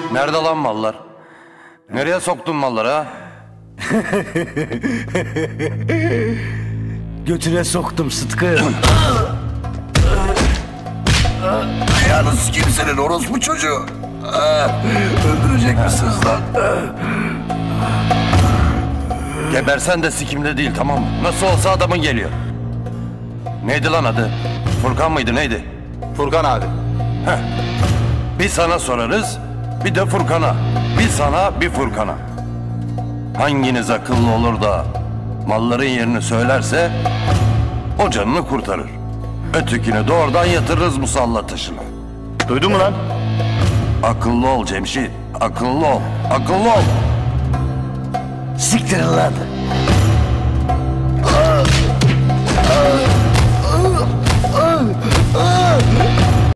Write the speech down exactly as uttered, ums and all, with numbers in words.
Nerede lan mallar? Nereye soktun malları ha? Götüne soktum Sıtkı. Ayağını sikeyim senin orospu çocuğu. Öldürecek misiniz lan? Gebersen de sikimde değil, tamam mı? Nasıl olsa adamın geliyor. Neydi lan adı? Furkan mıydı, neydi? Furkan abi. Heh. Bir sana sorarız, bir de Furkan'a. Bir sana, bir Furkan'a. Hanginiz akıllı olur da malların yerini söylerse o canını kurtarır. Ötekini doğrudan yatırırız musallat taşına. Duydun mu lan? Akıllı ol Cemşit, akıllı ol, akıllı ol. Siktirin lan.